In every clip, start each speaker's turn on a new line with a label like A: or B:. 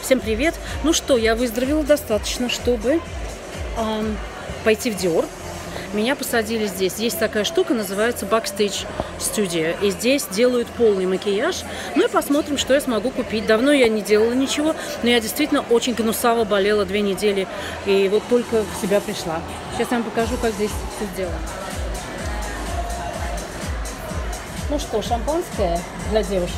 A: Всем привет! Ну что, я выздоровела достаточно, чтобы пойти в Dior. Меня посадили здесь. Есть такая штука, называется Backstage Studio. И здесь делают полный макияж. Ну и посмотрим, что я смогу купить. Давно я не делала ничего, но я действительно очень гнусаво болела 2 недели. И вот только в себя пришла. Сейчас я вам покажу, как здесь все сделано. Ну что, шампанское для девушек.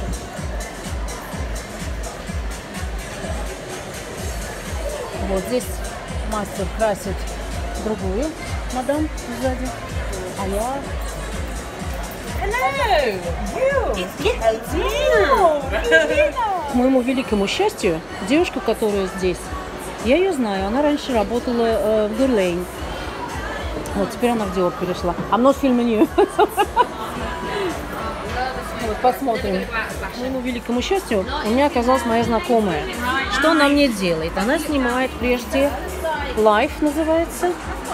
A: Вот здесь мастер красит другую мадам сзади, а я... К моему великому счастью, девушка, которая здесь, я ее знаю, она раньше работала в Guerlain. Вот, теперь она в Dior перешла. I'm not filming you. Вот, посмотрим. К моему великому счастью, у меня оказалась моя знакомая. Что она мне делает? Она снимает прежде Life, называется,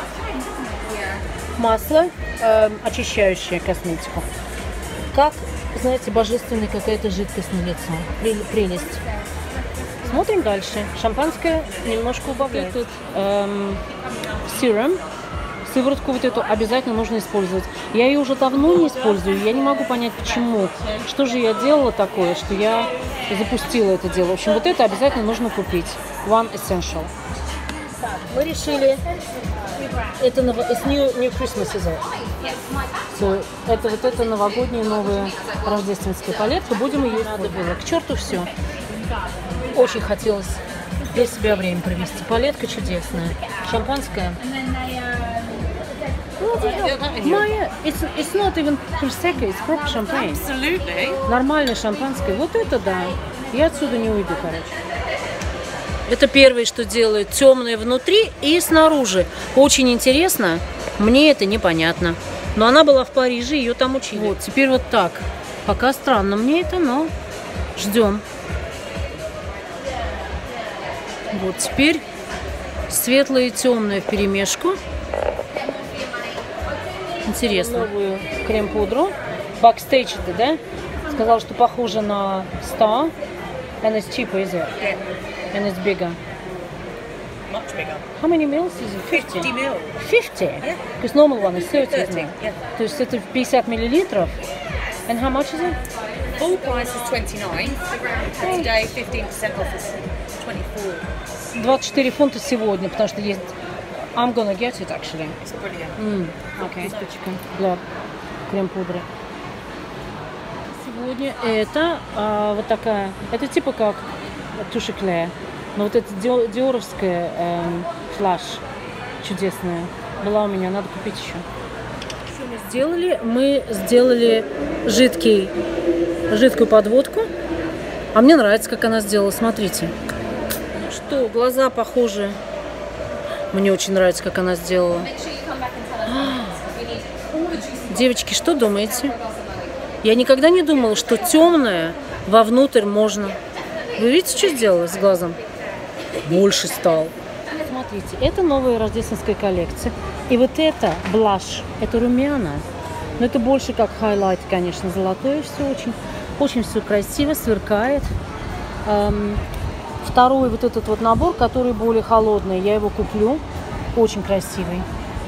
A: масло, очищающее косметику. Как, знаете, божественная какая-то жидкость на лицо. Прелесть. Смотрим дальше. Шампанское немножко убавляет. Тут серум. Сыворотку вот эту обязательно нужно использовать. Я ее уже давно не использую, я не могу понять, почему. Что же я делала такое, что я запустила это дело. В общем, вот это обязательно нужно купить. One Essential. Так, мы решили... Это new Christmas, is it? So, это вот эта новогодняя новая рождественская палетка. Будем ее использовать. К черту все. Очень хотелось для себя время провести. Палетка чудесная. Шампанское. Майя, it's not even prosecco, it's proper champagne.
B: Absolutely.
A: Нормальное шампанское. Вот это да. Я отсюда не уйду, короче. Это первое, что делает. Темное внутри и снаружи. Очень интересно. Мне это непонятно. Но она была в Париже, ее там учили. Вот, теперь вот так. Пока странно мне это, но ждем. Вот, теперь светлое и темное вперемешку. Интересно. Новую крем-пудру. Backstage это, да? Сказал, что похоже на Star. And it's cheaper, is it?
B: Yeah.
A: And it's bigger.
B: Much bigger.
A: How many mils is it? 50?
B: 50 mil.
A: 50?
B: Yeah.
A: Because normal one is 30, isn't
B: 30,
A: it?
B: yeah.
A: То есть это 50 миллилитров. And how much is it?
B: Full price is 29. And today 15% off is 24.
A: 24 фунта сегодня, потому что есть... I'm gonna get it, actually.
B: It's brilliant.
A: Okay. Кисточка для крем-пудры. Сегодня это вот такая... Это типа как тушь Эклер. Но вот эта диоровская флаш чудесная была у меня, надо купить еще. Что мы сделали? Мы сделали жидкую подводку. А мне нравится, как она сделала. Смотрите. Что, глаза похожи. Мне очень нравится, как она сделала. Девочки, что думаете? Я никогда не думала, что темное вовнутрь можно. Вы видите, что сделала с глазом? Больше стал. Смотрите, это новая рождественская коллекция. И вот это блаш, это румяна. Но это больше как хайлайт, конечно, золотое все очень. Очень все красиво, сверкает. Второй вот этот вот набор, который более холодный, я его куплю. Очень красивый.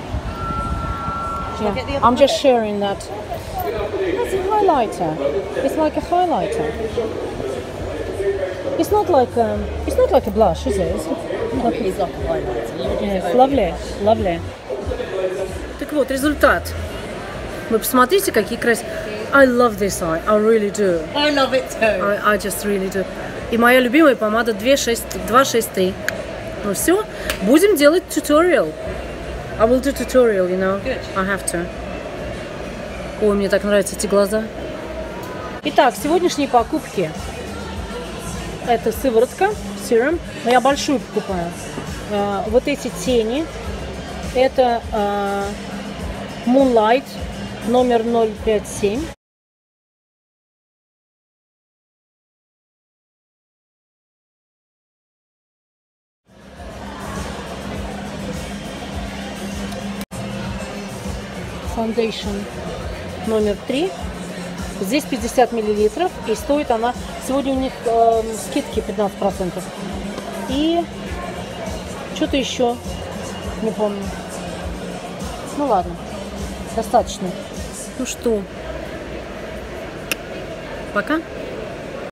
A: Yeah. I'm just sharing that. It's a highlighter. It's like a highlighter. It's not like a blush, is it?
B: No, it is like a highlighter.
A: Yes, lovely, lovely. Так вот, результат. Вы посмотрите, какие красивые. I love this eye. I really do.
B: I love it too.
A: I just really do. И моя любимая помада 263. Ну все, будем делать туториал. I will do tutorial, you know.
B: Good.
A: I have to. Ой, мне так нравятся эти глаза. Итак, сегодняшние покупки. Это сыворотка, серум. Но я большую покупаю. Вот эти тени. Это Moonlight номер 057. Foundation номер 3. Здесь 50 миллилитров, и стоит она... Сегодня у них скидки 15%. И что-то еще, не помню. Ну ладно, достаточно. Ну что, пока.